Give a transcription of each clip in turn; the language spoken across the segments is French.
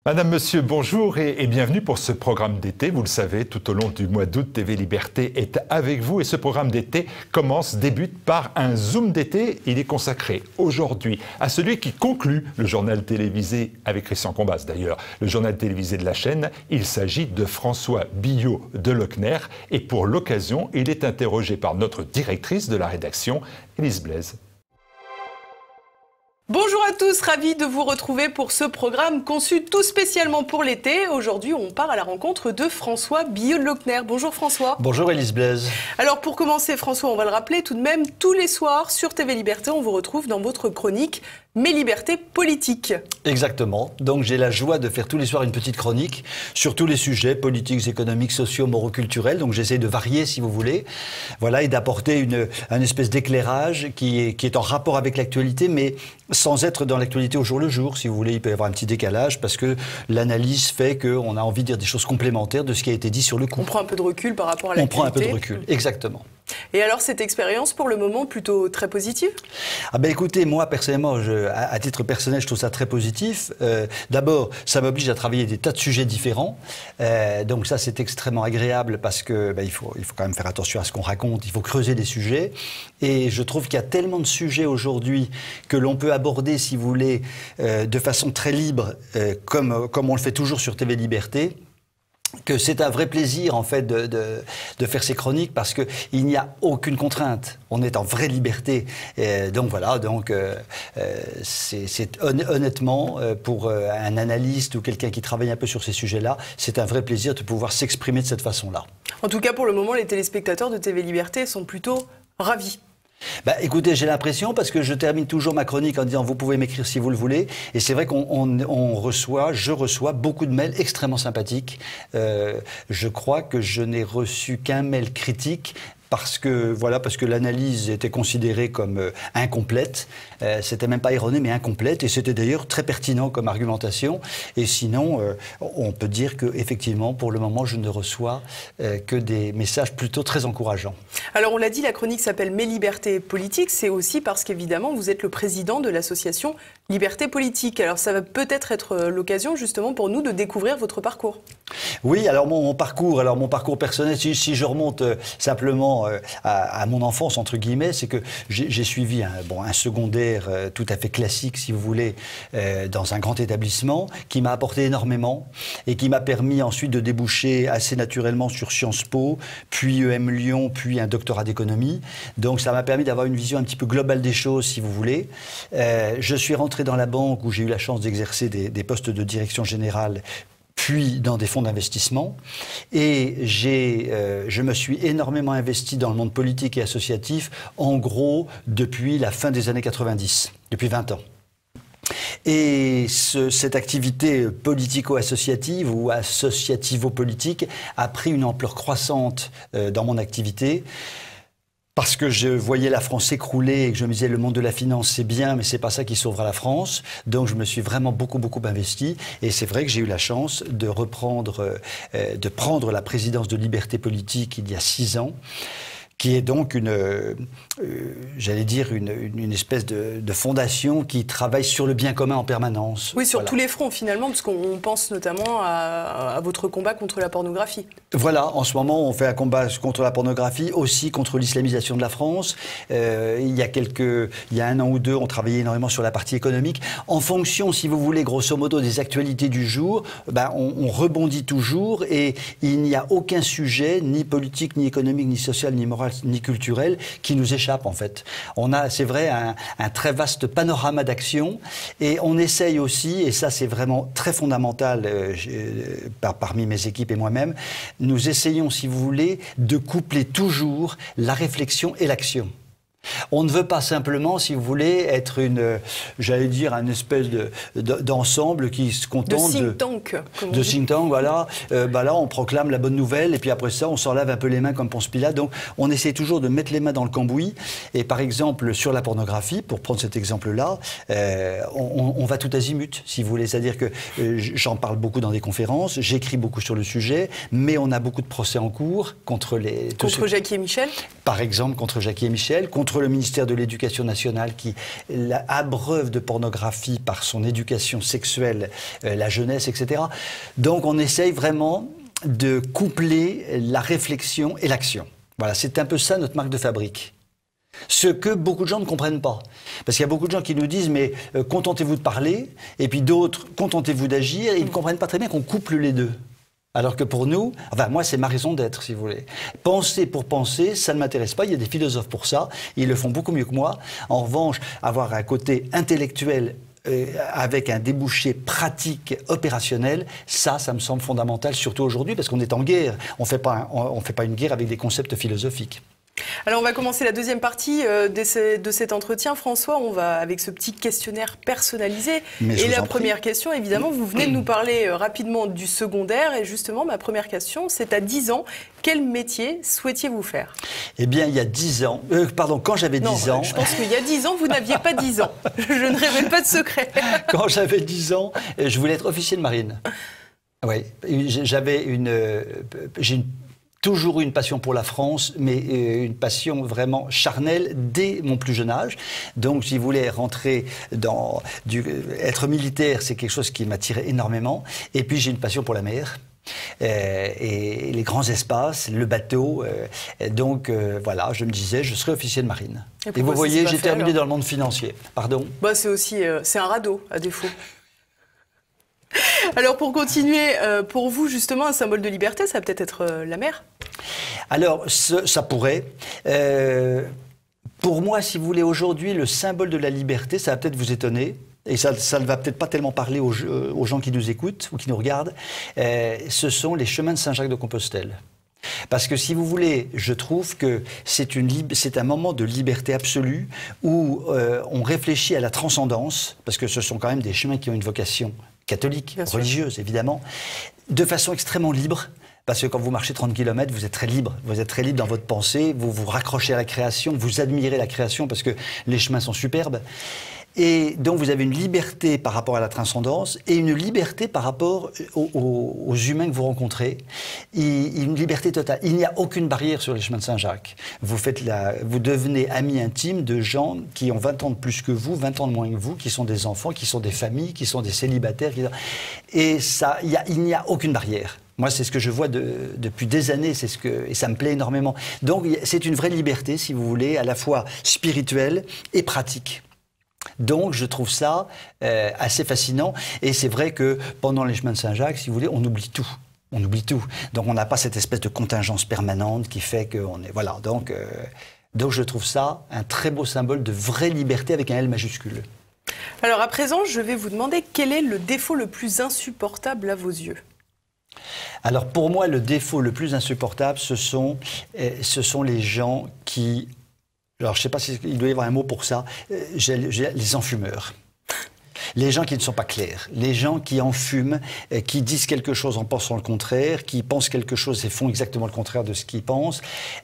Madame, Monsieur, bonjour et bienvenue pour ce programme d'été. Vous le savez, tout au long du mois d'août, TV Liberté est avec vous et ce programme d'été débute par un Zoom d'été. Il est consacré aujourd'hui à celui qui conclut le journal télévisé, avec Christian Combas d'ailleurs, le journal télévisé de la chaîne. Il s'agit de François Billot de Lochner et pour l'occasion, il est interrogé par notre directrice de la rédaction, Élise Blaise. Bonjour à tous, ravi de vous retrouver pour ce programme conçu tout spécialement pour l'été. Aujourd'hui, on part à la rencontre de François Billot de Lochner. Bonjour François. Bonjour Élise Blaise. Alors pour commencer François, on va le rappeler tout de même, tous les soirs sur TV Liberté, on vous retrouve dans votre chronique Mes libertés politiques. Exactement. Donc j'ai la joie de faire tous les soirs une petite chronique sur tous les sujets politiques, économiques, sociaux, moraux, culturels. Donc j'essaie de varier si vous voulez. Voilà, et d'apporter une espèce d'éclairage qui est en rapport avec l'actualité, mais sans être dans l'actualité au jour le jour. Si vous voulez, il peut y avoir un petit décalage parce que l'analyse fait qu'on a envie de dire des choses complémentaires de ce qui a été dit sur le coup. On prend un peu de recul par rapport à l'actualité. On prend un peu de recul, exactement. Et alors, cette expérience, pour le moment, plutôt très positive? Ah ben écoutez, moi, personnellement, à titre personnel, je trouve ça très positif. D'abord, ça m'oblige à travailler des tas de sujets différents. Donc ça, c'est extrêmement agréable parce que il faut quand même faire attention à ce qu'on raconte. Il faut creuser les sujets. Et je trouve qu'il y a tellement de sujets aujourd'hui que l'on peut aborder, si vous voulez, de façon très libre, comme on le fait toujours sur TV Liberté, que c'est un vrai plaisir en fait de faire ces chroniques parce que il n'y a aucune contrainte. On est en vraie liberté. Donc voilà, c'est honnêtement pour un analyste ou quelqu'un qui travaille un peu sur ces sujets-là, c'est un vrai plaisir de pouvoir s'exprimer de cette façon-là. En tout cas, pour le moment, les téléspectateurs de TV Liberté sont plutôt ravis. Écoutez, j'ai l'impression, parce que je termine toujours ma chronique en disant vous pouvez m'écrire si vous le voulez, et c'est vrai je reçois beaucoup de mails extrêmement sympathiques. Je crois que je n'ai reçu qu'un mail critique. Parce que l'analyse était considérée comme incomplète. C'était même pas erroné, mais incomplète. Et c'était d'ailleurs très pertinent comme argumentation. Et sinon, on peut dire qu'effectivement, pour le moment, je ne reçois que des messages plutôt très encourageants. Alors, on l'a dit, la chronique s'appelle Mes libertés politiques. C'est aussi parce qu'évidemment, vous êtes le président de l'association Liberté Politique. Alors, ça va peut-être être l'occasion, justement, pour nous de découvrir votre parcours. Oui, alors mon parcours personnel, si je remonte simplement à mon enfance, entre guillemets, c'est que j'ai suivi un secondaire tout à fait classique, si vous voulez, dans un grand établissement, qui m'a apporté énormément et qui m'a permis ensuite de déboucher assez naturellement sur Sciences Po, puis EM Lyon, puis un doctorat d'économie. Donc ça m'a permis d'avoir une vision un petit peu globale des choses, si vous voulez. Je suis rentré dans la banque où j'ai eu la chance d'exercer des postes de direction générale, puis dans des fonds d'investissement. Et je me suis énormément investi dans le monde politique et associatif, en gros, depuis la fin des années 90, depuis 20 ans. Et cette activité politico-associative ou associativo-politique a pris une ampleur croissante dans mon activité. Parce que je voyais la France s'écrouler et que je me disais le monde de la finance c'est bien mais c'est pas ça qui sauvera la France. Donc je me suis vraiment beaucoup investi et c'est vrai que j'ai eu la chance de prendre la présidence de Liberté Politique il y a 6 ans. Qui est donc une espèce de fondation qui travaille sur le bien commun en permanence. Oui, sur tous les fronts finalement, parce qu'on pense notamment à votre combat contre la pornographie. Voilà, en ce moment on fait un combat contre la pornographie, aussi contre l'islamisation de la France. Il y a 1 an ou 2, on travaillait énormément sur la partie économique. En fonction, si vous voulez, grosso modo, des actualités du jour, on rebondit toujours et il n'y a aucun sujet, ni politique, ni économique, ni social, ni moral, ni culturel, qui nous échappe en fait. On a, c'est vrai, un très vaste panorama d'actions et on essaye aussi, et ça c'est vraiment très fondamental parmi mes équipes et moi-même, nous essayons, si vous voulez, de coupler toujours la réflexion et l'action. On ne veut pas simplement, si vous voulez, être une espèce d'ensemble qui se contente de think tank. De think tank, voilà. Là, on proclame la bonne nouvelle et puis après ça, on s'en lave un peu les mains comme Ponce Pilate. Donc, on essaie toujours de mettre les mains dans le cambouis. Et par exemple, sur la pornographie, pour prendre cet exemple-là, on va tout azimut, si vous voulez. C'est-à-dire que j'en parle beaucoup dans des conférences, j'écris beaucoup sur le sujet, mais on a beaucoup de procès en cours contre Jackie et Michel. Par exemple, contre Jackie et Michel, contre contre le ministère de l'Éducation nationale qui abreuve de pornographie par son éducation sexuelle la jeunesse, etc. Donc on essaye vraiment de coupler la réflexion et l'action. Voilà, c'est un peu ça notre marque de fabrique. Ce que beaucoup de gens ne comprennent pas. Parce qu'il y a beaucoup de gens qui nous disent « mais contentez-vous de parler » et puis d'autres « contentez-vous d'agir » et ils ne comprennent pas très bien qu'on couple les deux. Alors que pour nous, enfin moi c'est ma raison d'être si vous voulez. Penser pour penser, ça ne m'intéresse pas, il y a des philosophes pour ça, ils le font beaucoup mieux que moi. En revanche, avoir un côté intellectuel avec un débouché pratique, opérationnel, ça me semble fondamental, surtout aujourd'hui, parce qu'on est en guerre. On fait pas une guerre avec des concepts philosophiques. Alors on va commencer la deuxième partie de cet entretien. François, on va avec ce petit questionnaire personnalisé. Et la première question, évidemment, vous venez de nous parler rapidement du secondaire. Et justement, ma première question, c'est à 10 ans, quel métier souhaitiez-vous faire? Eh bien, il y a 10 ans, quand j'avais 10 ans... Je pense qu'il y a 10 ans, vous n'aviez pas 10 ans. Je ne révèle pas de secret. Quand j'avais 10 ans, je voulais être officier de marine. Oui, j'ai toujours eu une passion pour la France, mais une passion vraiment charnelle dès mon plus jeune âge. Donc, si vous voulez rentrer être militaire, c'est quelque chose qui m'attirait énormément. Et puis, j'ai une passion pour la mer. Et les grands espaces, le bateau. Donc, voilà, je me disais, je serais officier de marine. Et vous voyez, j'ai terminé dans le monde financier. Pardon ? Bah, c'est un radeau, à défaut. Alors pour continuer, pour vous justement un symbole de liberté, ça va peut-être être la mer? Alors ça pourrait. Pour moi, si vous voulez, aujourd'hui, le symbole de la liberté, ça va peut-être vous étonner. Et ça ne va peut-être pas tellement parler aux gens qui nous écoutent ou qui nous regardent. Ce sont les chemins de Saint-Jacques-de-Compostelle. Parce que si vous voulez, je trouve que c'est un moment de liberté absolue où on réfléchit à la transcendance, parce que ce sont quand même des chemins qui ont une vocation catholique, religieuse évidemment, de façon extrêmement libre. Parce que quand vous marchez 30 km, vous êtes très libre. Vous êtes très libre dans votre pensée, vous vous raccrochez à la création, vous admirez la création parce que les chemins sont superbes. Et donc vous avez une liberté par rapport à la transcendance et une liberté par rapport aux humains que vous rencontrez. Une liberté totale. Il n'y a aucune barrière sur les chemins de Saint-Jacques. Vous devenez amis intimes de gens qui ont 20 ans de plus que vous, 20 ans de moins que vous, qui sont des enfants, qui sont des familles, qui sont des célibataires. Et il n'y a aucune barrière. Moi, c'est ce que je vois depuis des années, et ça me plaît énormément. Donc, c'est une vraie liberté, si vous voulez, à la fois spirituelle et pratique. Donc, je trouve ça assez fascinant. Et c'est vrai que pendant les chemins de Saint-Jacques, si vous voulez, on oublie tout. On oublie tout. Donc, on n'a pas cette espèce de contingence permanente qui fait qu'on est... Voilà. Donc, je trouve ça un très beau symbole de vraie liberté avec un L majuscule. Alors, à présent, je vais vous demander quel est le défaut le plus insupportable à vos yeux? Alors pour moi, le défaut le plus insupportable, ce sont les gens qui... Alors je ne sais pas s'il doit y avoir un mot pour ça, les enfumeurs. Les gens qui ne sont pas clairs, les gens qui enfument, qui disent quelque chose en pensant le contraire, qui pensent quelque chose et font exactement le contraire de ce qu'ils pensent.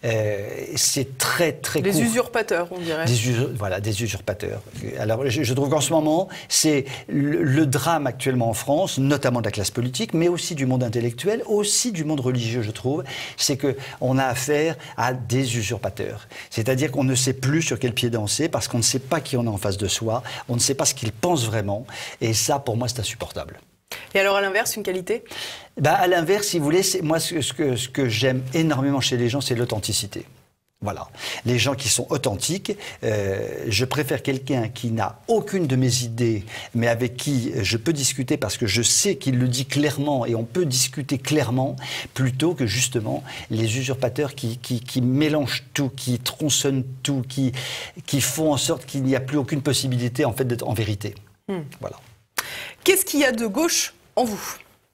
C'est très, très court. Des usurpateurs, on dirait. Voilà, des usurpateurs. Alors, je trouve qu'en ce moment, c'est le drame actuellement en France, notamment de la classe politique, mais aussi du monde intellectuel, aussi du monde religieux, je trouve, c'est qu'on a affaire à des usurpateurs. C'est-à-dire qu'on ne sait plus sur quel pied danser, parce qu'on ne sait pas qui on a en face de soi, on ne sait pas ce qu'ils pensent vraiment. Et ça, pour moi, c'est insupportable. Et alors, à l'inverse, une qualité? À l'inverse, si vous voulez, moi, ce que j'aime énormément chez les gens, c'est l'authenticité. Voilà. Les gens qui sont authentiques, je préfère quelqu'un qui n'a aucune de mes idées, mais avec qui je peux discuter parce que je sais qu'il le dit clairement et on peut discuter clairement, plutôt que justement les usurpateurs qui mélangent tout, qui tronçonnent tout, qui font en sorte qu'il n'y a plus aucune possibilité en fait d'être en vérité. Voilà. Qu'est-ce qu'il y a de gauche en vous?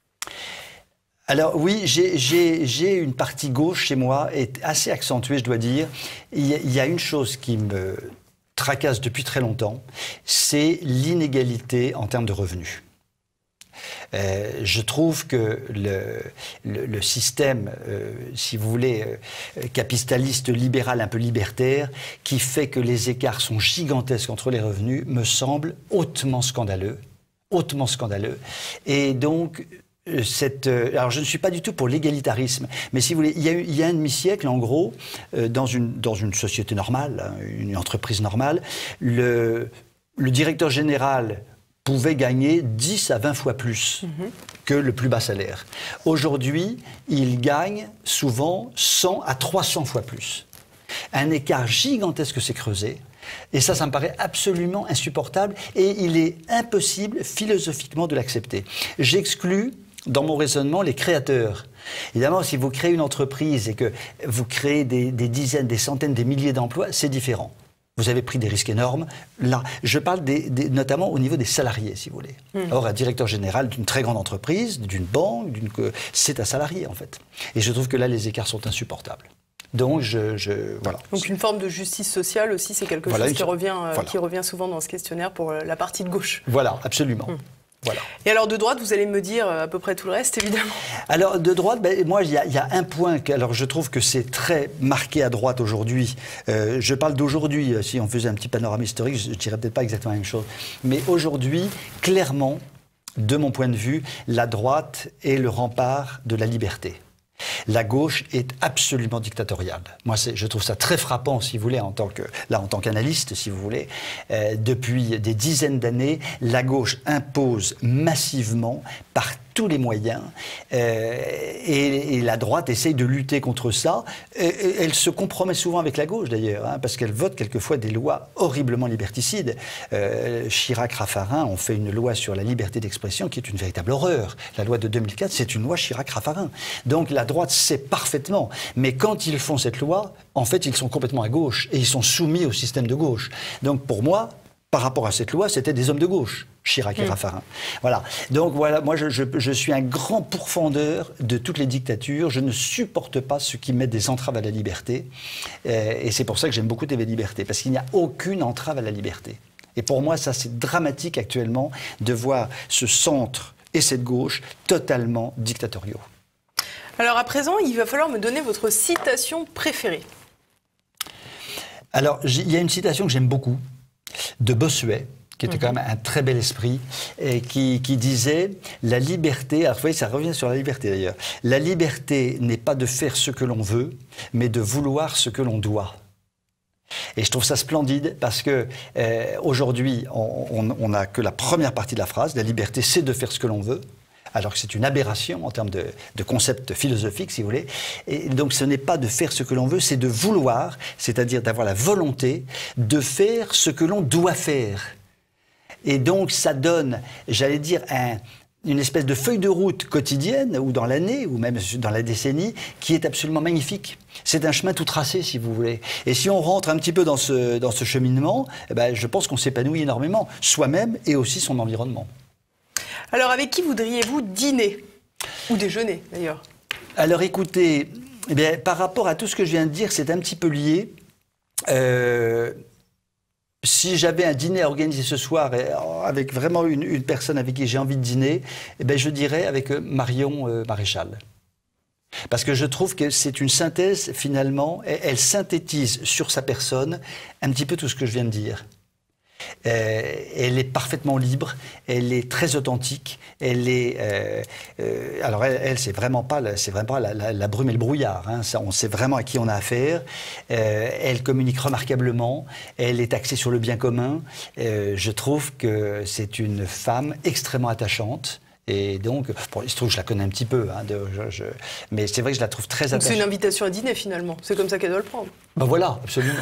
Alors oui, j'ai une partie gauche chez moi, et assez accentuée, je dois dire. Il y a une chose qui me tracasse depuis très longtemps, c'est l'inégalité en termes de revenus. Je trouve que le système, si vous voulez, capitaliste, libéral, un peu libertaire, qui fait que les écarts sont gigantesques entre les revenus, me semble hautement scandaleux. Hautement scandaleux. Et donc, alors je ne suis pas du tout pour l'égalitarisme, mais si vous voulez, il y a un demi-siècle, en gros, dans une société normale, une entreprise normale, le directeur général pouvait gagner 10 à 20 fois plus que le plus bas salaire. Aujourd'hui, il gagne souvent 100 à 300 fois plus. Un écart gigantesque s'est creusé. Et ça me paraît absolument insupportable et il est impossible philosophiquement de l'accepter. J'exclus dans mon raisonnement les créateurs. Évidemment, si vous créez une entreprise et que vous créez des dizaines, des centaines, des milliers d'emplois, c'est différent. Vous avez pris des risques énormes. Là, je parle notamment au niveau des salariés, si vous voulez. Or, un directeur général d'une très grande entreprise, d'une banque, c'est un salarié, en fait. Et je trouve que là, les écarts sont insupportables. Donc, voilà. Donc, une forme de justice sociale aussi, c'est quelque chose qui revient souvent dans ce questionnaire pour la partie de gauche. Voilà, absolument. Voilà. Et alors de droite, vous allez me dire à peu près tout le reste, évidemment. Alors de droite, moi, il y a un point alors je trouve que c'est très marqué à droite aujourd'hui. Je parle d'aujourd'hui. Si on faisait un petit panorama historique, je ne dirais peut-être pas exactement la même chose. Mais aujourd'hui, clairement, de mon point de vue, la droite est le rempart de la liberté. La gauche est absolument dictatoriale. Moi, je trouve ça très frappant, si vous voulez, en tant qu'analyste, si vous voulez. Depuis des dizaines d'années, la gauche impose massivement, par tous les moyens, et la droite essaye de lutter contre ça. Elle se compromet souvent avec la gauche, d'ailleurs, parce qu'elle vote quelquefois des lois horriblement liberticides. Chirac, Raffarin ont fait une loi sur la liberté d'expression qui est une véritable horreur. La loi de 2004, c'est une loi Chirac-Raffarin. Donc la droite sait parfaitement. Mais quand ils font cette loi, en fait, ils sont complètement à gauche et ils sont soumis au système de gauche. Donc pour moi, par rapport à cette loi, c'était des hommes de gauche, Chirac et Raffarin. Voilà. Donc voilà, moi je suis un grand pourfendeur de toutes les dictatures. Je ne supporte pas ceux qui mettent des entraves à la liberté. Et c'est pour ça que j'aime beaucoup TV Liberté, parce qu'il n'y a aucune entrave à la liberté. Et pour moi, ça c'est dramatique actuellement de voir ce centre et cette gauche totalement dictatoriaux. Alors à présent, il va falloir me donner votre citation préférée. Alors, il y a une citation que j'aime beaucoup, de Bossuet, qui était quand même un très bel esprit, et qui disait « La liberté », alors vous voyez, ça revient sur la liberté d'ailleurs, « La liberté n'est pas de faire ce que l'on veut, mais de vouloir ce que l'on doit ». Et je trouve ça splendide parce que aujourd'hui, on n'a que la première partie de la phrase, « La liberté, c'est de faire ce que l'on veut ». Alors que c'est une aberration en termes de concept philosophique, si vous voulez. Et donc ce n'est pas de faire ce que l'on veut, c'est de vouloir, c'est-à-dire d'avoir la volonté de faire ce que l'on doit faire. Et donc ça donne, j'allais dire, une espèce de feuille de route quotidienne, ou dans l'année, ou même dans la décennie, qui est absolument magnifique. C'est un chemin tout tracé, si vous voulez. Et si on rentre un petit peu dans ce cheminement, eh ben, je pense qu'on s'épanouit énormément, soi-même et aussi son environnement. Alors, avec qui voudriez-vous dîner? Ou déjeuner, d'ailleurs? Alors, écoutez, eh bien, par rapport à tout ce que je viens de dire, c'est un petit peu lié. Si j'avais un dîner à organiser ce soir avec vraiment une personne avec qui j'ai envie de dîner, eh bien, je dirais avec Marion Maréchal. Parce que je trouve que c'est une synthèse, finalement, elle synthétise sur sa personne un petit peu tout ce que je viens de dire. Elle est parfaitement libre, elle est très authentique, elle est... alors elle c'est vraiment pas la brume et le brouillard, hein, ça, on sait vraiment à qui on a affaire. Elle communique remarquablement, elle est axée sur le bien commun. Je trouve que c'est une femme extrêmement attachante. Et donc, bon, il se trouve que je la connais un petit peu, hein, mais c'est vrai que je la trouve très attachante. C'est une invitation à dîner finalement, c'est comme ça qu'elle doit le prendre. Ben voilà, absolument.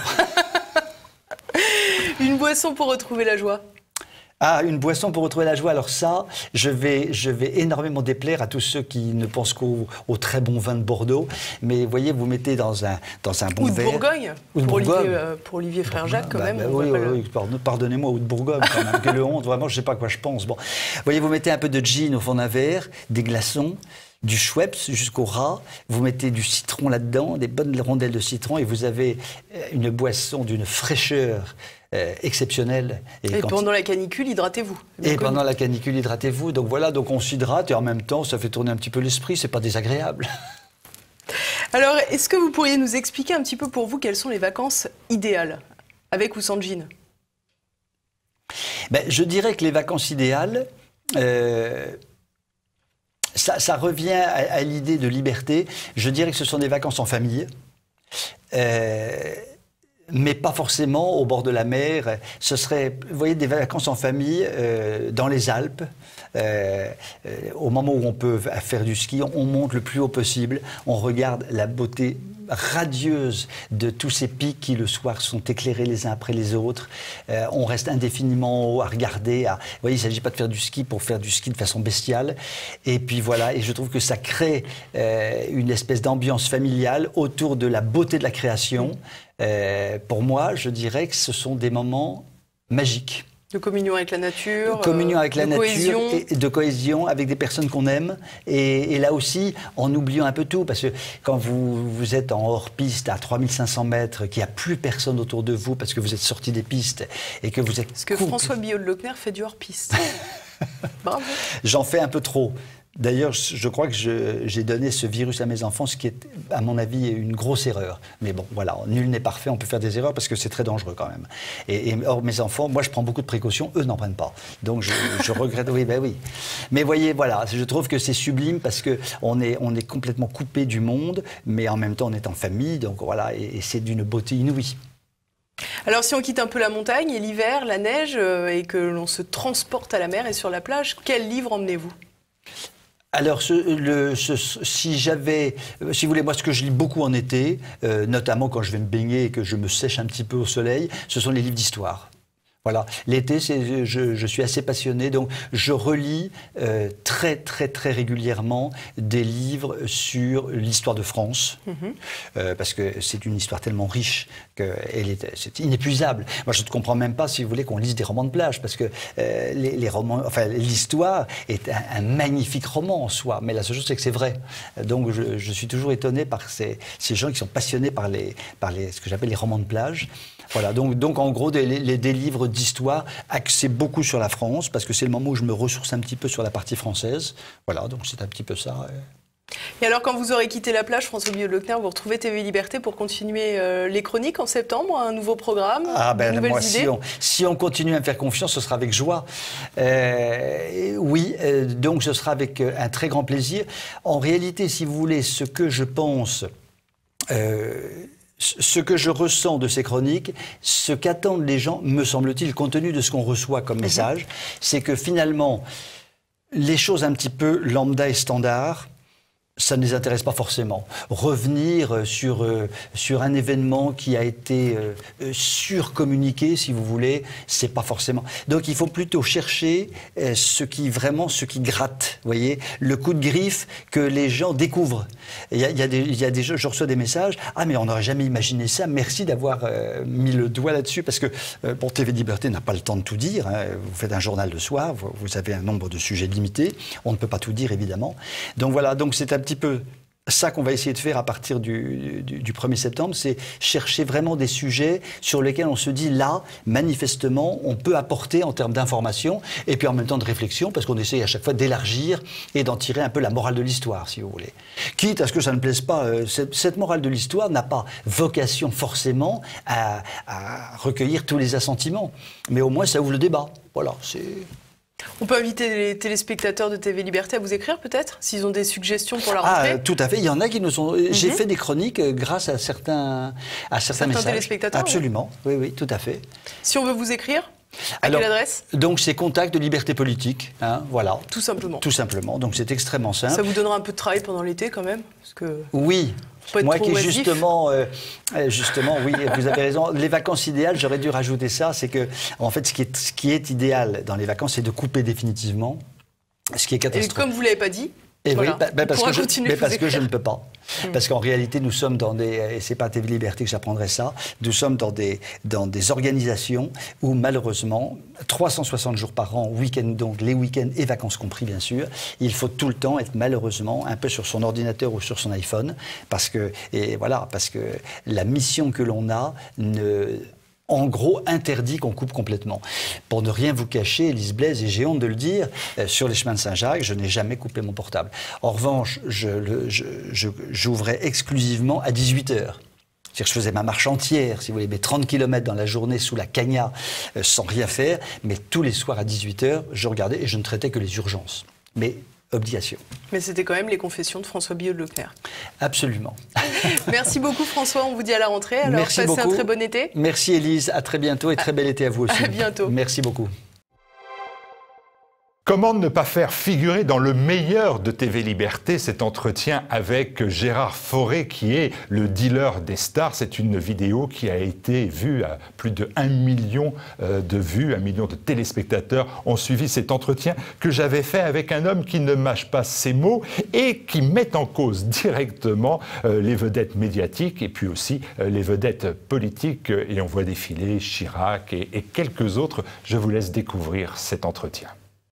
Une boisson pour retrouver la joie? Ah, une boisson pour retrouver la joie. Alors ça, je vais énormément déplaire à tous ceux qui ne pensent qu'au très bon vin de Bordeaux. Mais vous voyez, vous mettez dans un bon ou de verre. Bourgogne. Ou de pour Olivier Frère Jacques, quand même. Oui, pardonnez-moi, ou de Bourgogne, quand même. Quelle honte, vraiment, je ne sais pas à quoi je pense. Bon. Vous voyez, vous mettez un peu de gin au fond d'un verre, des glaçons, du Schweppes jusqu'au rat, vous mettez du citron là-dedans, des bonnes rondelles de citron, et vous avez une boisson d'une fraîcheur exceptionnelle. Et pendant la canicule, hydratez-vous. Et pendant la canicule, hydratez-vous. Donc voilà, donc on s'hydrate et en même temps, ça fait tourner un petit peu l'esprit, c'est pas désagréable. Alors, est-ce que vous pourriez nous expliquer un petit peu pour vous quelles sont les vacances idéales, avec ou sans gin? Ben, je dirais que les vacances idéales, Ça revient à l'idée de liberté. Je dirais que ce sont des vacances en famille. Mais pas forcément au bord de la mer. Ce serait, vous voyez, des vacances en famille dans les Alpes. Au moment où on peut faire du ski, on monte le plus haut possible. On regarde la beauté radieuse de tous ces pics qui, le soir, sont éclairés les uns après les autres. On reste indéfiniment en haut à regarder. Vous voyez, il ne s'agit pas de faire du ski pour faire du ski de façon bestiale. Et puis voilà, et je trouve que ça crée une espèce d'ambiance familiale autour de la beauté de la création. Pour moi, je dirais que ce sont des moments magiques. De communion avec la nature, communion avec la nature cohésion. Et de cohésion avec des personnes qu'on aime. Et là aussi, en oubliant un peu tout, parce que quand vous êtes en hors-piste à 3500 mètres, qu'il n'y a plus personne autour de vous parce que vous êtes sorti des pistes et que vous êtes... Parce que François Billot-de-Lochner fait du hors-piste. Bravo. J'en fais un peu trop. D'ailleurs, je crois que j'ai donné ce virus à mes enfants, ce qui est, à mon avis, une grosse erreur. Mais bon, voilà, nul n'est parfait, on peut faire des erreurs parce que c'est très dangereux quand même. Or, mes enfants, moi je prends beaucoup de précautions, eux n'en prennent pas. Donc je regrette, oui, ben oui. Mais voyez, voilà, je trouve que c'est sublime parce qu'on est complètement coupé du monde, mais en même temps on est en famille, donc voilà, et c'est d'une beauté inouïe. Alors si on quitte un peu la montagne et l'hiver, la neige, et que l'on se transporte à la mer et sur la plage, quel livre emmenez-vous ? Alors, si vous voulez, moi, ce que je lis beaucoup en été, notamment quand je vais me baigner et que je me sèche un petit peu au soleil, ce sont les livres d'histoire. Voilà. L'été, je suis assez passionné, donc je relis très, très, très régulièrement des livres sur l'histoire de France, parce que c'est une histoire tellement riche que c'est inépuisable. Moi, je ne comprends même pas, si vous voulez, qu'on lise des romans de plage, parce que les romans, enfin, l'histoire est un magnifique roman en soi, mais la seule chose, c'est que c'est vrai. Donc, je suis toujours étonné par ces gens qui sont passionnés par ce que j'appelle les romans de plage. Voilà, donc en gros, des livres d'histoire axés beaucoup sur la France, parce que c'est le moment où je me ressource un petit peu sur la partie française. Voilà, donc c'est un petit peu ça. Et alors, quand vous aurez quitté la plage, François Billot-de-Lochner, vous retrouvez TV Liberté pour continuer les chroniques en septembre, un nouveau programme, nouvelles idées. Si on continue à me faire confiance, ce sera avec joie. Oui, donc ce sera avec un très grand plaisir. En réalité, si vous voulez, ce que je pense... ce que je ressens de ces chroniques, ce qu'attendent les gens, me semble-t-il, compte tenu de ce qu'on reçoit comme message, c'est que finalement, les choses un petit peu lambda et standard, ça ne les intéresse pas forcément. Revenir sur un événement qui a été surcommuniqué, si vous voulez, c'est pas forcément. Donc il faut plutôt chercher ce qui gratte, vous voyez, le coup de griffe que les gens découvrent. Il y a des je reçois des messages, ah mais on n'aurait jamais imaginé ça, merci d'avoir mis le doigt là-dessus, parce que bon, TV Liberté n'a pas le temps de tout dire, hein. Vous faites un journal le soir, vous avez un nombre de sujets limité, on ne peut pas tout dire évidemment. Donc voilà, donc c'est un petit peu ça qu'on va essayer de faire à partir du 1er septembre, c'est chercher vraiment des sujets sur lesquels on se dit là, manifestement, on peut apporter en termes d'information et puis en même temps de réflexion, parce qu'on essaye à chaque fois d'élargir et d'en tirer un peu la morale de l'histoire, si vous voulez. Quitte à ce que ça ne plaise pas, cette morale de l'histoire n'a pas vocation forcément à recueillir tous les assentiments, mais au moins ça ouvre le débat. Voilà, c'est... On peut inviter les téléspectateurs de TV Liberté à vous écrire peut-être, s'ils ont des suggestions pour la rentrée. Ah, tout à fait. Il y en a qui nous sont... J'ai fait des chroniques grâce à certains messages. Téléspectateurs. Absolument. Oui, oui, tout à fait. Si on veut vous écrire, à quelle adresse ? Donc c'est Contact de Liberté Politique, hein, voilà. Tout simplement. Tout simplement. Donc c'est extrêmement simple. Ça vous donnera un peu de travail pendant l'été quand même, parce que... Oui. Moi qui justement, oui, vous avez raison. Les vacances idéales, j'aurais dû rajouter ça, c'est que en fait, ce qui est idéal dans les vacances, c'est de couper définitivement, ce qui est catastrophique. Et comme vous l'avez pas dit. Et voilà. Oui, parce que je ne peux pas. Parce qu'en réalité, nous sommes dans et c'est pas à TV Liberté que j'apprendrai ça, nous sommes dans des organisations où malheureusement, 360 jours par an, week-end donc, les week-ends et vacances compris bien sûr, il faut tout le temps être malheureusement un peu sur son ordinateur ou sur son iPhone, parce que la mission que l'on a en gros, interdit qu'on coupe complètement. Pour ne rien vous cacher, Lise Blaise, et j'ai honte de le dire, sur les chemins de Saint-Jacques, je n'ai jamais coupé mon portable. En revanche, j'ouvrais exclusivement à 18h. C'est-à-dire que je faisais ma marche entière, si vous voulez, mes 30 km dans la journée sous la cagna, sans rien faire, mais tous les soirs à 18h, je regardais et je ne traitais que les urgences. Mais obligation. Mais c'était quand même les confessions de François Billot de Leclerc. Absolument. Merci beaucoup François, on vous dit à la rentrée. Alors Merci passez beaucoup. un très bon été. Merci Élise, à très bientôt et très bel été à vous aussi. À bientôt. Merci beaucoup. Comment ne pas faire figurer dans le meilleur de TV Liberté cet entretien avec Gérard Fauré, qui est le dealer des stars. C'est une vidéo qui a été vue à plus de 1 million de vues, 1 million de téléspectateurs ont suivi cet entretien que j'avais fait avec un homme qui ne mâche pas ses mots et qui met en cause directement les vedettes médiatiques et puis aussi les vedettes politiques. Et on voit défiler Chirac et quelques autres. Je vous laisse découvrir cet entretien.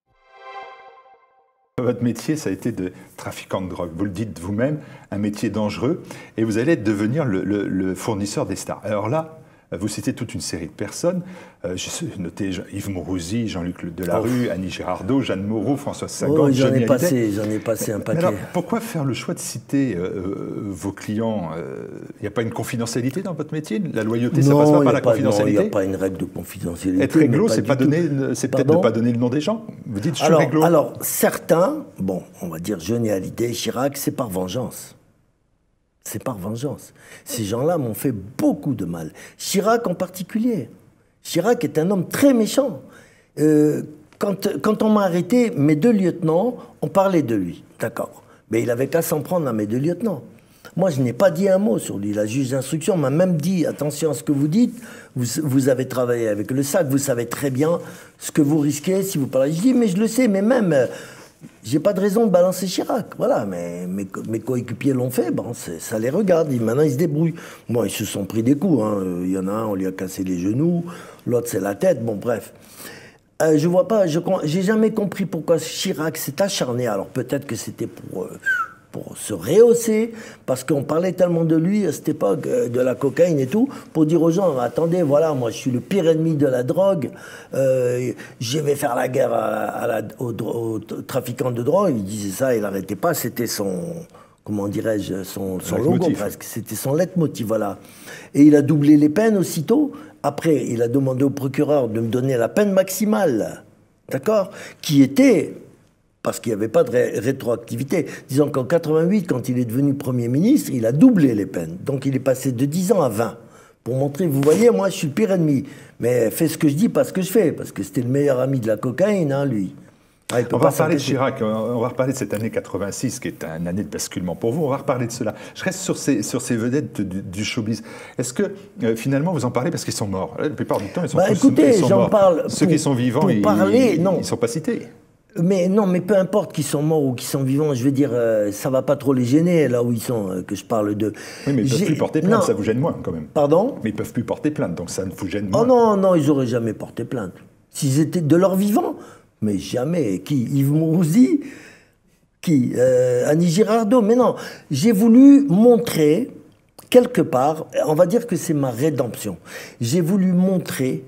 Votre métier, ça a été de trafiquant de drogue. Vous le dites vous-même, un métier dangereux, et vous allez devenir le fournisseur des stars. Alors là, vous citez toute une série de personnes. J'ai noté Yves Mourouzi, Jean-Luc Delarue, Annie Girardot, Jeanne Moreau, Françoise Sagan, Johnny Hallyday. J'en ai passé un paquet. Alors, pourquoi faire le choix de citer vos clients? Il n'y a pas une confidentialité dans votre métier? La loyauté, ça passe pas par la confidentialité? Non, il n'y a pas une règle de confidentialité. Être réglo, c'est peut-être ne pas donner le nom des gens? Vous dites, je suis réglo. Alors, certains, bon, on va dire Johnny Hallyday, Chirac, c'est par vengeance. C'est par vengeance. Ces gens-là m'ont fait beaucoup de mal. Chirac en particulier. Chirac est un homme très méchant. Quand on m'a arrêté, mes 2 lieutenants, on parlait de lui. D'accord. Mais il avait qu'à s'en prendre à mes 2 lieutenants. Moi, je n'ai pas dit un mot sur lui. La juge d'instruction m'a même dit, attention à ce que vous dites, vous avez travaillé avec le SAC, vous savez très bien ce que vous risquez si vous parlez. Je dis, mais je le sais, mais même... j'ai pas de raison de balancer Chirac, voilà, mais mes coéquipiers l'ont fait, bon, ça les regarde, maintenant ils se débrouillent. Bon, ils se sont pris des coups, hein. Il y en a un, on lui a cassé les genoux, l'autre c'est la tête, bon bref. Je vois pas, j'ai jamais compris pourquoi Chirac s'est acharné, alors peut-être que c'était pour se rehausser, parce qu'on parlait tellement de lui à cette époque, de la cocaïne et tout, pour dire aux gens, attendez, voilà, moi je suis le pire ennemi de la drogue, je vais faire la guerre aux trafiquants de drogue. Il disait ça, il n'arrêtait pas, c'était son, comment dirais-je, son logo presque, c'était son leitmotiv, voilà. Et il a doublé les peines aussitôt. Après, il a demandé au procureur de me donner la peine maximale, d'accord, qui était... parce qu'il n'y avait pas de rétroactivité. Disons qu'en 88, quand il est devenu Premier ministre, il a doublé les peines. Donc il est passé de 10 ans à 20. Pour montrer, vous voyez, moi je suis le pire ennemi. Mais fais ce que je dis, pas ce que je fais. Parce que c'était le meilleur ami de la cocaïne, hein, lui. Ah, on va reparler de Chirac, on va reparler de cette année 86, qui est une année de basculement pour vous. On va reparler de cela. Je reste sur ces vedettes du showbiz. Est-ce que, finalement, vous en parlez parce qu'ils sont morts? La plupart du temps, ils sont tous écoutez, j'en parle. Ceux qui sont vivants, ils ne sont pas cités. Mais non, mais peu importe qu'ils sont morts ou qu'ils sont vivants, je veux dire, ça va pas trop les gêner là où ils sont, que je parle d'eux. Oui, mais ils peuvent plus porter plainte, ça vous gêne moins quand même. Pardon? Mais ils peuvent plus porter plainte, donc ça ne vous gêne moins. Oh non, non, ils auraient jamais porté plainte. S'ils étaient de leur vivant, mais jamais. Qui? Yves Mourouzi? Qui? Annie Girardot? Mais non, j'ai voulu montrer, quelque part, on va dire que c'est ma rédemption, j'ai voulu montrer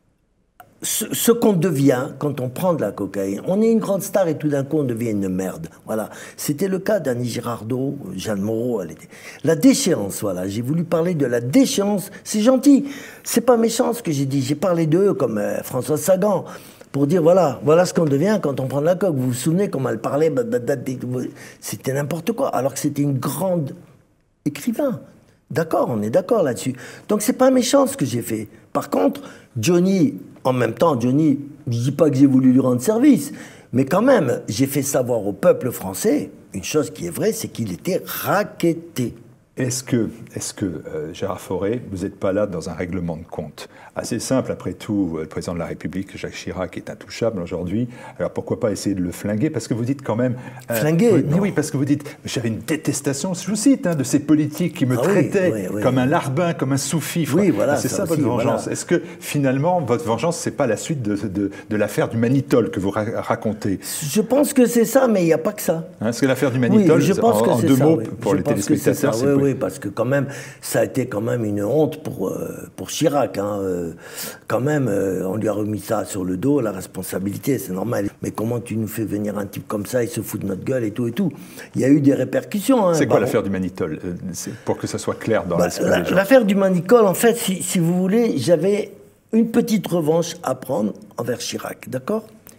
ce qu'on devient quand on prend de la cocaïne. On est une grande star et tout d'un coup on devient une merde. Voilà. C'était le cas d'Annie Girardot, Jeanne Moreau. La déchéance, voilà. J'ai voulu parler de la déchéance. C'est gentil. C'est pas méchant ce que j'ai dit. J'ai parlé d'eux comme Françoise Sagan. Pour dire, voilà ce qu'on devient quand on prend de la coke. Vous vous souvenez comment elle parlait? C'était n'importe quoi. Alors que c'était une grande écrivain. D'accord, on est d'accord là-dessus. Donc c'est pas méchant ce que j'ai fait. Par contre, Johnny, en même temps, Johnny, je dis pas que j'ai voulu lui rendre service, mais quand même, j'ai fait savoir au peuple français, une chose qui est vraie, c'est qu'il était racketté. Est-ce que Gérard Fauré, vous n'êtes pas là dans un règlement de compte? Assez simple, après tout, le président de la République, Jacques Chirac, est intouchable aujourd'hui. Alors pourquoi pas essayer de le flinguer? Parce que vous dites quand même... Flinguer? Oui, parce que vous dites, j'avais une détestation, je vous cite, de ces politiques qui me traitaient comme un larbin, comme un sous-fifre. Oui, voilà. C'est ça votre vengeance. Voilà. Est-ce que finalement, votre vengeance, c'est pas la suite de l'affaire du Manitol que vous racontez? Je pense que c'est ça, mais il n'y a pas que ça. Parce que l'affaire du Manitol, en deux mots pour les téléspectateurs, c'est... Oui, parce que quand même, ça a été quand même une honte pour Chirac. Hein. Quand même, on lui a remis ça sur le dos, la responsabilité, c'est normal. Mais comment tu nous fais venir un type comme ça, il se fout de notre gueule et tout et tout. Il y a eu des répercussions. Hein. C'est quoi l'affaire du Manitol? Pour que ça soit clair dans l'esprit des gens. L'affaire du Manitol, en fait, si vous voulez, j'avais une petite revanche à prendre envers Chirac, d'accord?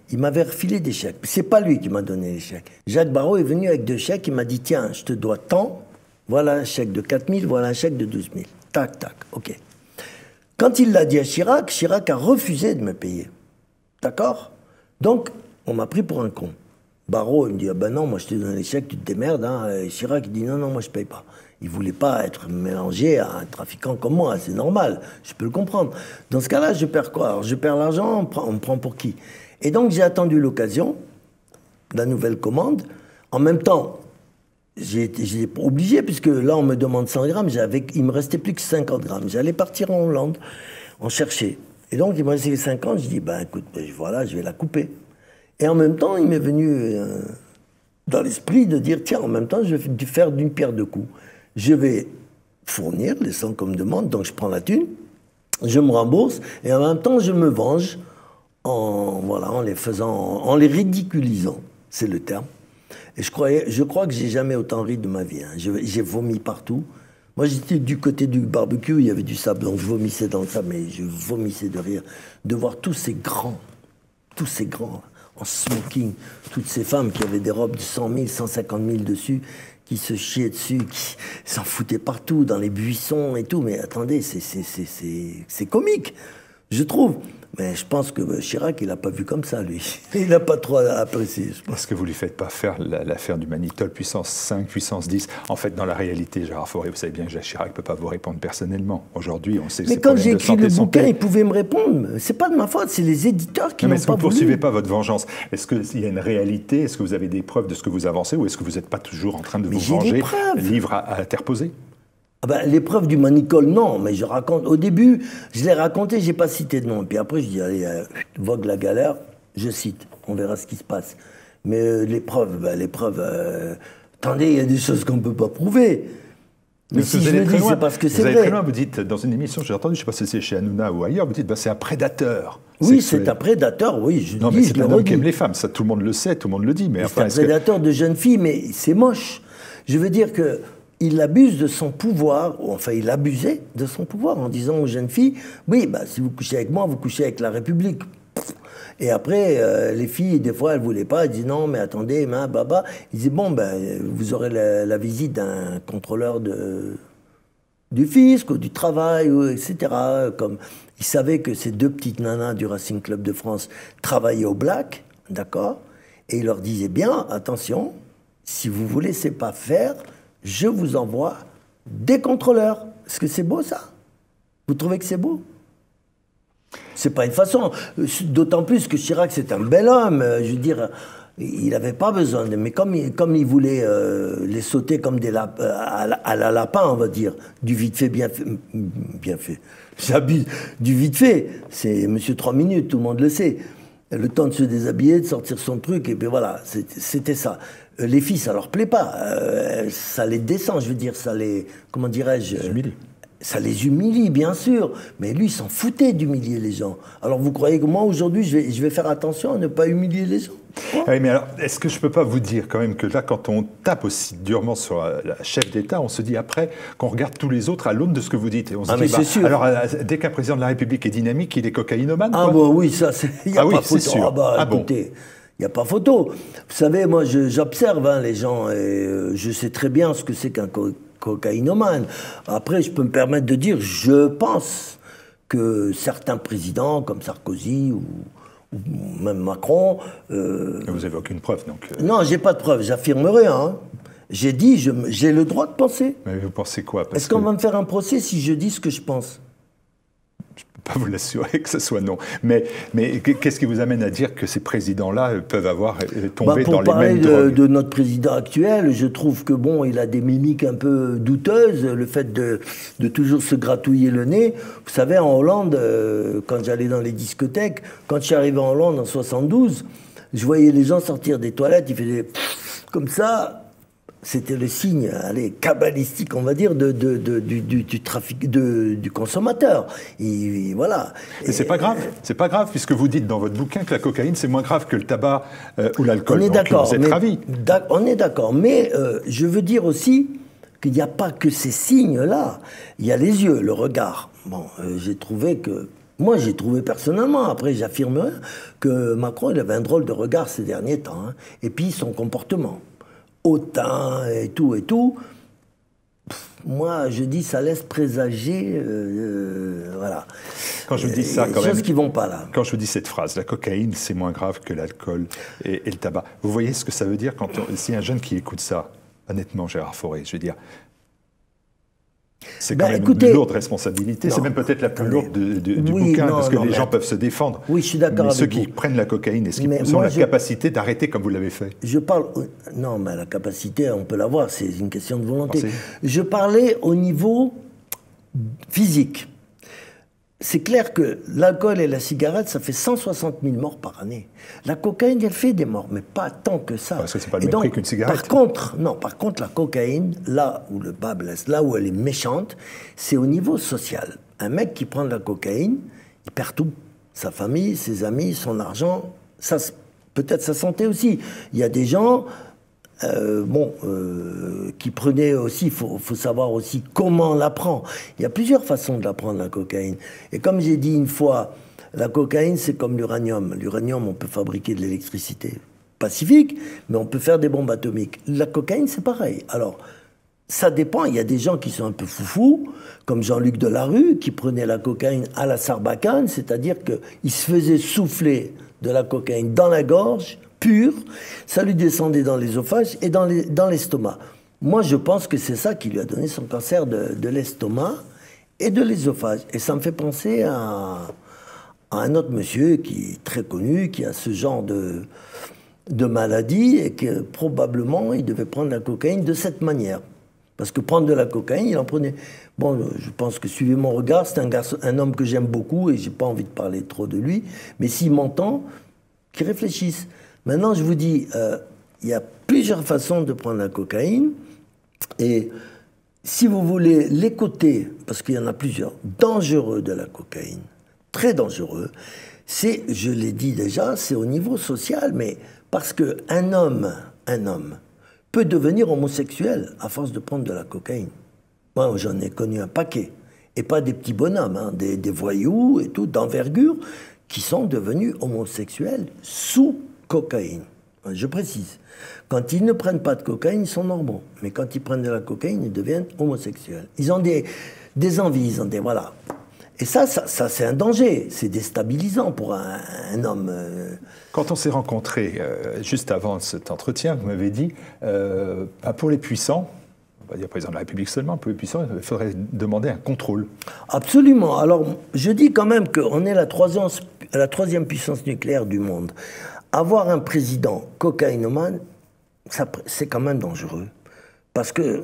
il m'avait refilé des chèques. C'est pas lui qui m'a donné les chèques. Jacques Barrot est venu avec 2 chèques, il m'a dit, tiens, je te dois tant, voilà un chèque de 4 000, voilà un chèque de 12 000. Tac, tac, ok. Quand il l'a dit à Chirac, Chirac a refusé de me payer. D'accord? Donc, on m'a pris pour un con. Barrot, il me dit, ah ben non, moi je te donne les chèques, tu te démerdes. Hein. Et Chirac, il dit, non, non, moi je paye pas. Il voulait pas être mélangé à un trafiquant comme moi, c'est normal, je peux le comprendre. Dans ce cas-là, je perds quoi? Alors, je perds l'argent, on me prend pour qui? Et donc, j'ai attendu l'occasion de la nouvelle commande. En même temps, j'ai obligé, puisque là, on me demande 100 grammes, il me restait plus que 50 grammes. J'allais partir en Hollande, en chercher. Et donc, il me restait 50, je dis, ben écoute, voilà, je vais la couper. Et en même temps, il m'est venu dans l'esprit de dire, tiens, en même temps, je vais faire d'une pierre deux coups. Je vais fournir les 100 qu'on me demande, donc je prends la thune, je me rembourse, et en même temps, je me venge en les ridiculisant, c'est le terme. Et je crois que j'ai jamais autant ri de ma vie. Hein. J'ai vomi partout. Moi, j'étais du côté du barbecue, il y avait du sable, donc je vomissais dans le sable, mais je vomissais de rire, de voir tous ces grands, en smoking, toutes ces femmes qui avaient des robes de 100 000, 150 000 dessus, qui se chiaient dessus, qui s'en foutaient partout, dans les buissons et tout. Mais attendez, c'est comique, je trouve. Mais je pense que Chirac, il n'a pas vu comme ça, lui. Il n'a pas trop apprécié, je pense. Est-ce que vous ne lui faites pas faire l'affaire du Manitol, puissance 5, puissance 10? En fait, dans la réalité, Gérard Fauré, vous savez bien que Jacques Chirac ne peut pas vous répondre personnellement. Aujourd'hui, on sait que mais quand j'ai écrit le bouquin, il pouvait me répondre. C'est pas de ma faute, c'est les éditeurs qui n'ont pas voulu. Mais est-ce que vous ne poursuivez pas votre vengeance? Est-ce qu'il y a une réalité? Est-ce que vous avez des preuves de ce que vous avancez? Ou est-ce que vous n'êtes pas toujours en train de vous venger, livre à interposer? Ah ben, l'épreuve du Manicole, non, mais je raconte. Au début, je l'ai raconté, j'ai pas cité de nom. Puis après, je dis, allez, vogue la galère, je cite, on verra ce qui se passe. Mais l'épreuve, attendez, il y a des choses qu'on ne peut pas prouver. Mais si je le dis, c'est parce que c'est vrai. Vous allez très loin, vous dites, dans une émission, j'ai entendu, je ne sais pas si c'est chez Hanouna ou ailleurs, vous dites, c'est un prédateur. Oui, c'est un prédateur, oui, non, mais c'est un homme qui aime les femmes, ça tout le monde le sait, tout le monde le dit. Mais enfin, c'est un prédateur de jeunes filles, mais c'est moche. Je veux dire que il abuse de son pouvoir, ou enfin il abusait de son pouvoir en disant aux jeunes filles, oui, bah, si vous couchez avec moi, vous couchez avec la République. Et après, les filles, des fois, elles ne voulaient pas, elles disaient non, mais attendez, baba. Ils disaient bon, ben, vous aurez la visite d'un contrôleur du fisc, ou du travail, etc. Comme, ils savaient que ces 2 petites nanas du Racing Club de France travaillaient au black, d'accord? Et ils leur disaient bien, attention, si vous ne vous laissez pas faire, je vous envoie des contrôleurs. Est-ce que c'est beau, ça? Vous trouvez que c'est beau? C'est pas une façon. D'autant plus que Chirac, c'est un bel homme. Je veux dire, il n'avait pas besoin de... Mais comme il voulait les sauter comme des à la lapin, on va dire, du vite fait, bien fait. J'abuse. Du vite fait, c'est Monsieur 3 minutes, tout le monde le sait. Le temps de se déshabiller, de sortir son truc, et puis voilà, c'était ça. Les filles, ça leur plaît pas. Ça les descend, je veux dire, ça les... Comment dirais-je? Ça les humilie, bien sûr. Mais lui, il s'en foutait d'humilier les gens. Alors vous croyez que moi, aujourd'hui, je vais faire attention à ne pas humilier les gens? Oui, mais alors, est-ce que je ne peux pas vous dire quand même que là, quand on tape aussi durement sur la chef d'État, on se dit après qu'on regarde tous les autres à l'aune de ce que vous dites. Et on se dit, mais sûr. Alors, dès qu'un président de la République est dynamique, il est cocaïnomane, quoi. Ah bah oui, ça, il n'y a pas photo. Sûr. Écoutez, il n'y a pas photo. Vous savez, moi, j'observe les gens et je sais très bien ce que c'est qu'un cocaïnomane. Après, je peux me permettre de dire, je pense que certains présidents, comme Sarkozy ou même Macron... Vous n'avez aucune preuve, donc... Non, j'ai pas de preuve, j'affirme rien. Hein. J'ai dit, j'ai le droit de penser. Mais vous pensez quoi? Est-ce qu'on va me faire un procès si je dis ce que je pense? Je ne peux pas vous l'assurer que ce soit non. Mais qu'est-ce qui vous amène à dire que ces présidents-là peuvent avoir tombé dans les mêmes drogues? Pour parler de notre président actuel, je trouve que bon, il a des mimiques un peu douteuses. Le fait de toujours se gratouiller le nez. Vous savez, en Hollande, quand j'allais dans les discothèques, quand je suis arrivé en Hollande en 72, je voyais les gens sortir des toilettes, ils faisaient comme ça. C'était le signe, allez, cabalistique, on va dire, du trafic, du consommateur. Et voilà. Mais c'est pas grave, puisque vous dites dans votre bouquin que la cocaïne, c'est moins grave que le tabac ou l'alcool. On est d'accord. Vous êtes ravis. On est d'accord, mais je veux dire aussi qu'il n'y a pas que ces signes-là. Il y a les yeux, le regard. Bon, j'ai trouvé que Moi, j'ai trouvé personnellement, après j'affirmerai, que Macron, il avait un drôle de regard ces derniers temps. Hein. Et puis son comportement, hautain et tout. Moi, je dis, ça laisse présager, voilà. Quand je vous dis ça, quand choses même, qui vont pas là. Quand je vous dis cette phrase, la cocaïne, c'est moins grave que l'alcool et le tabac. Vous voyez ce que ça veut dire quand s'il y a un jeune qui écoute ça, honnêtement, Gérard Fauré, je veux dire, c'est quand même une lourde responsabilité. C'est même peut-être la plus lourde du bouquin, parce que les gens peuvent se défendre. Oui, je suis d'accord avec vous. Mais ceux qui prennent la cocaïne, est-ce qu'ils ont la capacité d'arrêter comme vous l'avez fait? Je parle... Non, mais la capacité, on peut l'avoir, c'est une question de volonté. Je parlais au niveau physique. C'est clair que l'alcool et la cigarette, ça fait 160 000 morts par année. La cocaïne, elle fait des morts, mais pas tant que ça. Parce que c'est pas le même prix qu'une cigarette. Par contre, la cocaïne, là où le bas blesse, là où elle est méchante, c'est au niveau social. Un mec qui prend de la cocaïne, il perd tout. Sa famille, ses amis, son argent, peut-être sa santé aussi. Il y a des gens... qui prenait aussi, il faut savoir aussi comment on la prend. Il y a plusieurs façons de la prendre, la cocaïne. Et comme j'ai dit une fois, la cocaïne, c'est comme l'uranium. L'uranium, on peut fabriquer de l'électricité pacifique, mais on peut faire des bombes atomiques. La cocaïne, c'est pareil. Alors, ça dépend. Il y a des gens qui sont un peu foufous, comme Jean-Luc Delarue, qui prenait la cocaïne à la Sarbacane, c'est-à-dire qu'il se faisait souffler de la cocaïne dans la gorge, pur, ça lui descendait dans l'ésophage et dans l'estomac. Moi, je pense que c'est ça qui lui a donné son cancer de l'estomac et de l'ésophage. Et ça me fait penser à un autre monsieur qui est très connu, qui a ce genre de maladie et que probablement il devait prendre la cocaïne de cette manière. Parce que prendre de la cocaïne, il en prenait... Bon, je pense que suivez mon regard, c'est un homme que j'aime beaucoup et j'ai pas envie de parler trop de lui, mais s'il m'entend, qu'il réfléchisse. Maintenant, je vous dis, il y a plusieurs façons de prendre la cocaïne. Et si vous voulez les côtés, parce qu'il y en a plusieurs, dangereux de la cocaïne, très dangereux, c'est, je l'ai dit déjà, c'est au niveau social. Mais parce qu'un homme peut devenir homosexuel à force de prendre de la cocaïne. Moi, j'en ai connu un paquet. Et pas des petits bonhommes, hein, des voyous et tout, d'envergure, qui sont devenus homosexuels sous cocaïne. Je précise. Quand ils ne prennent pas de cocaïne, ils sont normaux. Mais quand ils prennent de la cocaïne, ils deviennent homosexuels. Ils ont des envies, ils ont des... Voilà. Et ça c'est un danger. C'est déstabilisant pour un homme. Quand on s'est rencontrés, juste avant cet entretien, vous m'avez dit, pour les puissants, on va dire président de la République seulement, pour les puissants, il faudrait demander un contrôle. Absolument. Alors, je dis quand même qu'on est la troisième puissance nucléaire du monde. Avoir un président cocaïnomane, c'est quand même dangereux. Parce que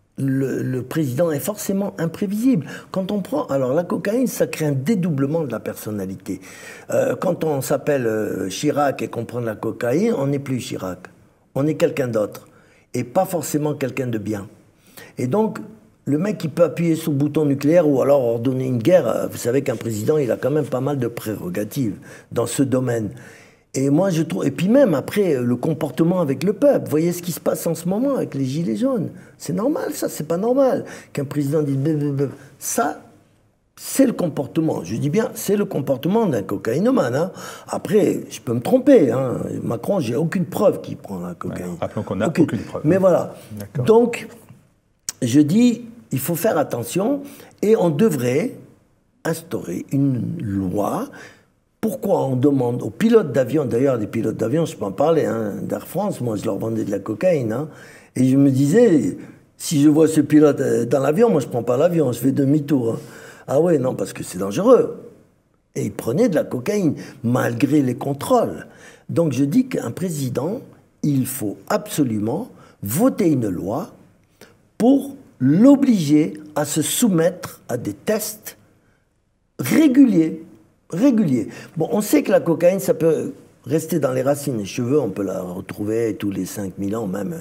le président est forcément imprévisible. Quand on prend... Alors la cocaïne, ça crée un dédoublement de la personnalité. Quand on s'appelle Chirac et qu'on prend de la cocaïne, on n'est plus Chirac. On est quelqu'un d'autre. Et pas forcément quelqu'un de bien. Et donc, le mec qui peut appuyer sur le bouton nucléaire ou alors ordonner une guerre, vous savez qu'un président, il a quand même pas mal de prérogatives dans ce domaine. Et moi, je trouve... Et puis même, après, le comportement avec le peuple. Vous voyez ce qui se passe en ce moment avec les Gilets jaunes. C'est normal, ça, c'est pas normal. Qu'un président dise... Ça, c'est le comportement. Je dis bien, c'est le comportement d'un cocaïnomane. Hein. Après, je peux me tromper. Hein. Macron, j'ai aucune preuve qu'il prend la cocaïne. Ouais, rappelons qu'on n'a aucune preuve. Mais voilà. Donc, je dis, il faut faire attention. Et on devrait instaurer une loi... Pourquoi on demande aux pilotes d'avion, d'ailleurs les pilotes d'avion, je peux en parler, hein, d'Air France, moi je leur vendais de la cocaïne, hein, et je me disais, si je vois ce pilote dans l'avion, moi je prends pas l'avion, je fais demi-tour. Hein. Ah ouais, non, parce que c'est dangereux. Et ils prenaient de la cocaïne, malgré les contrôles. Donc je dis qu'un président, il faut absolument voter une loi pour l'obliger à se soumettre à des tests réguliers. Bon, on sait que la cocaïne, ça peut rester dans les racines. Les cheveux, on peut la retrouver tous les 5000 ans même.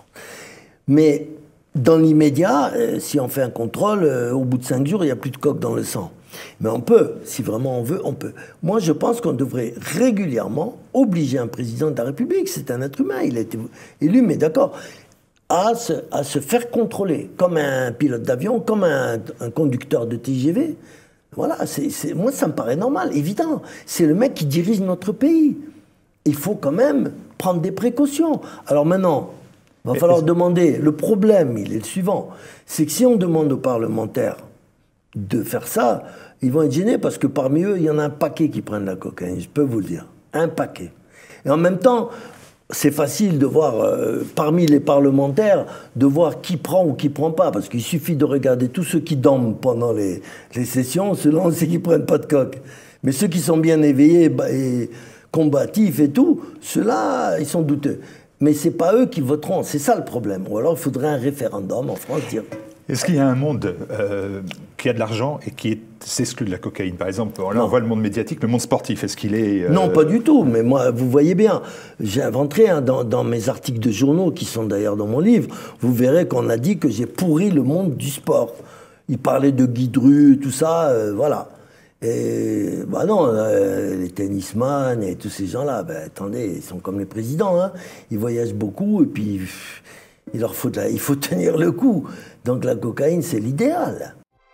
Mais dans l'immédiat, si on fait un contrôle, au bout de 5 jours, il n'y a plus de coke dans le sang. Mais on peut, si vraiment on veut, on peut. Moi, je pense qu'on devrait régulièrement obliger un président de la République, c'est un être humain, il a été élu, mais d'accord, à se faire contrôler, comme un pilote d'avion, comme un conducteur de TGV. Voilà, moi ça me paraît normal, évident. C'est le mec qui dirige notre pays. Il faut quand même prendre des précautions. Alors maintenant, il va falloir demander. Le problème, il est le suivant. C'est que si on demande aux parlementaires de faire ça, ils vont être gênés parce que parmi eux, il y en a un paquet qui prennent la cocaïne, je peux vous le dire. Un paquet. Et en même temps, c'est facile de voir, parmi les parlementaires, de voir qui prend ou qui ne prend pas. Parce qu'il suffit de regarder tous ceux qui dorment pendant les sessions, ceux-là, on sait qu'ils ne prennent pas de coke. Mais ceux qui sont bien éveillés et combatifs et tout, ceux-là, ils sont douteux. Mais ce n'est pas eux qui voteront, c'est ça le problème. Ou alors il faudrait un référendum en France dire... Est-ce qu'il y a un monde qui a de l'argent et qui s'exclut de la cocaïne? Par exemple, là on voit le monde médiatique, le monde sportif, est-ce qu'il est... Non, pas du tout, mais moi, vous voyez bien, j'ai inventé dans mes articles de journaux, qui sont d'ailleurs dans mon livre, vous verrez qu'on a dit que j'ai pourri le monde du sport. Il parlait de Guy Dru, tout ça, voilà. Et bah non, les tennisman et tous ces gens-là, ben, attendez, ils sont comme les présidents, hein. Ils voyagent beaucoup et puis il faut tenir le coup. Donc la cocaïne, c'est l'idéal.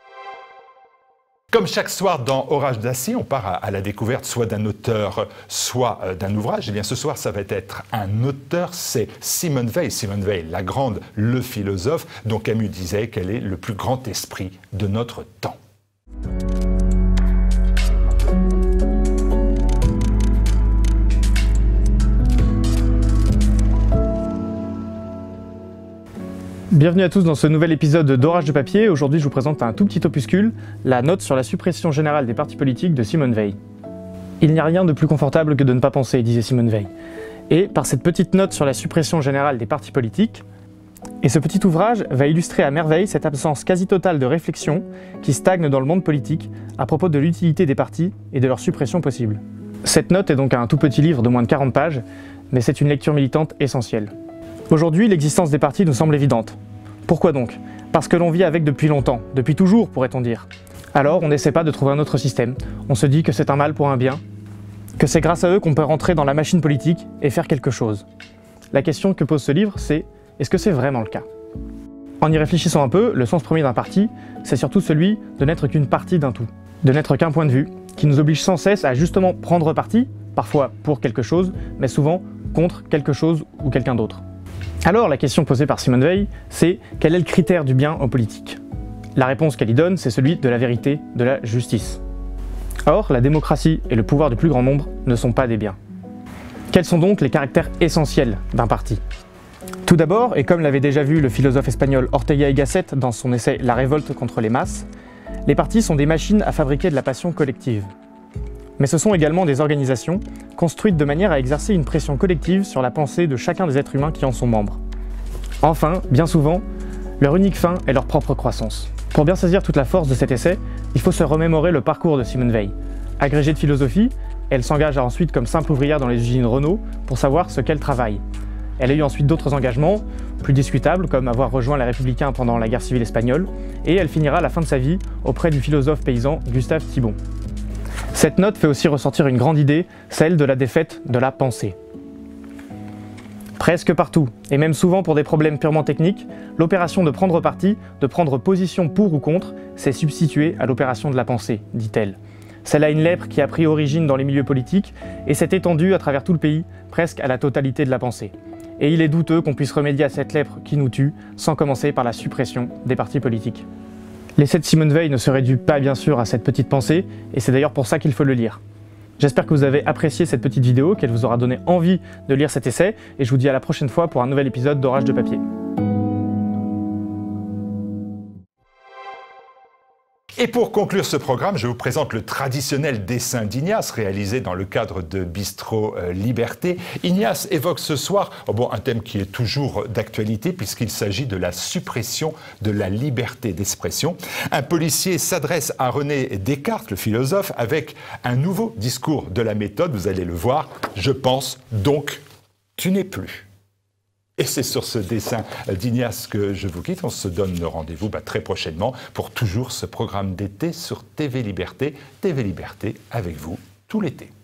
Comme chaque soir dans Orage d'acier, on part à la découverte soit d'un auteur, soit d'un ouvrage. Eh bien ce soir, ça va être un auteur, c'est Simone Weil. Simone Weil, la grande, le philosophe, dont Camus disait qu'elle est le plus grand esprit de notre temps. Bienvenue à tous dans ce nouvel épisode d'Orage de papier. Aujourd'hui, je vous présente un tout petit opuscule, la note sur la suppression générale des partis politiques de Simone Weil. Il n'y a rien de plus confortable que de ne pas penser, disait Simone Weil. Et par cette petite note sur la suppression générale des partis politiques, et ce petit ouvrage va illustrer à merveille cette absence quasi totale de réflexion qui stagne dans le monde politique à propos de l'utilité des partis et de leur suppression possible. Cette note est donc un tout petit livre de moins de 40 pages, mais c'est une lecture militante essentielle. Aujourd'hui, l'existence des partis nous semble évidente. Pourquoi donc? Parce que l'on vit avec depuis longtemps, depuis toujours pourrait-on dire. Alors on n'essaie pas de trouver un autre système, on se dit que c'est un mal pour un bien, que c'est grâce à eux qu'on peut rentrer dans la machine politique et faire quelque chose. La question que pose ce livre, c'est est-ce que c'est vraiment le cas? En y réfléchissant un peu, le sens premier d'un parti, c'est surtout celui de n'être qu'une partie d'un tout, de n'être qu'un point de vue, qui nous oblige sans cesse à justement prendre parti, parfois pour quelque chose, mais souvent contre quelque chose ou quelqu'un d'autre. Alors la question posée par Simone Weil, c'est quel est le critère du bien en politique? La réponse qu'elle y donne, c'est celui de la vérité, de la justice. Or, la démocratie et le pouvoir du plus grand nombre ne sont pas des biens. Quels sont donc les caractères essentiels d'un parti? Tout d'abord, et comme l'avait déjà vu le philosophe espagnol Ortega y Gasset dans son essai La révolte contre les masses, les partis sont des machines à fabriquer de la passion collective. Mais ce sont également des organisations construites de manière à exercer une pression collective sur la pensée de chacun des êtres humains qui en sont membres. Enfin, bien souvent, leur unique fin est leur propre croissance. Pour bien saisir toute la force de cet essai, il faut se remémorer le parcours de Simone Weil. Agrégée de philosophie, elle s'engage ensuite comme simple ouvrière dans les usines Renault pour savoir ce qu'elle travaille. Elle a eu ensuite d'autres engagements, plus discutables, comme avoir rejoint les Républicains pendant la guerre civile espagnole, et elle finira la fin de sa vie auprès du philosophe paysan Gustave Thibon. Cette note fait aussi ressortir une grande idée, celle de la défaite de la pensée. Presque partout, et même souvent pour des problèmes purement techniques, l'opération de prendre parti, de prendre position pour ou contre, s'est substituée à l'opération de la pensée, dit-elle. C'est là une lèpre qui a pris origine dans les milieux politiques et s'est étendue à travers tout le pays, presque à la totalité de la pensée. Et il est douteux qu'on puisse remédier à cette lèpre qui nous tue, sans commencer par la suppression des partis politiques. L'essai de Simone Weil ne se réduit pas bien sûr à cette petite pensée, et c'est d'ailleurs pour ça qu'il faut le lire. J'espère que vous avez apprécié cette petite vidéo, qu'elle vous aura donné envie de lire cet essai, et je vous dis à la prochaine fois pour un nouvel épisode d'Orage de papier. Et pour conclure ce programme, je vous présente le traditionnel dessin d'Ignace réalisé dans le cadre de Bistro Liberté. Ignace évoque ce soir un thème qui est toujours d'actualité puisqu'il s'agit de la suppression de la liberté d'expression. Un policier s'adresse à René Descartes, le philosophe, avec un nouveau discours de la méthode. Vous allez le voir. Je pense donc tu n'es plus. Et c'est sur ce dessin d'Ignace que je vous quitte. On se donne rendez-vous très prochainement pour toujours ce programme d'été sur TV Liberté. TV Liberté avec vous tout l'été.